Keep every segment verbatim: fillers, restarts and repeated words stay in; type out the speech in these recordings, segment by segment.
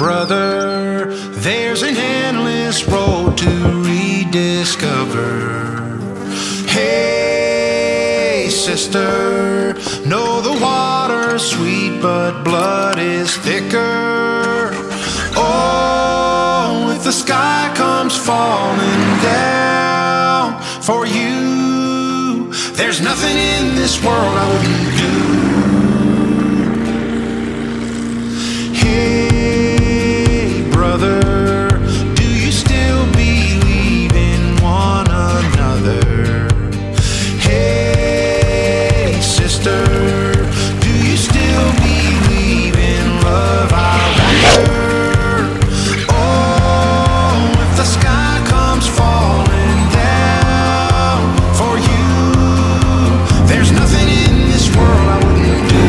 brother, there's an endless road to rediscover. Hey, sister, know the water's sweet, but blood is thicker. Oh, if the sky comes falling down for you, there's nothing in this world I wouldn't do. Hey, brother, do you still believe in one another? Hey, sister, do you still believe in love? I wonder. Oh, if the sky comes falling down for you, there's nothing in this world I wouldn't do.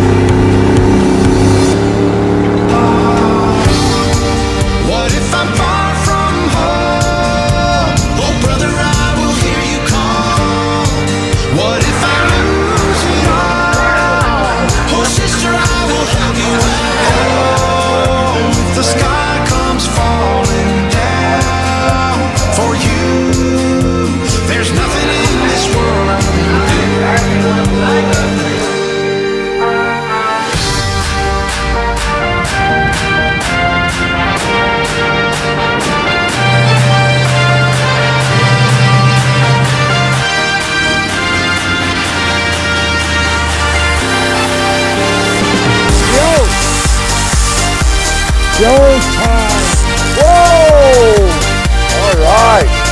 What if I'm far from home? Oh, brother, I will hear you call. What if I lose it all? Oh, sister, I will help you out. If the sky comes falling down for you, there's nothing in this world I wouldn't do. Showtime! Whoa! All right.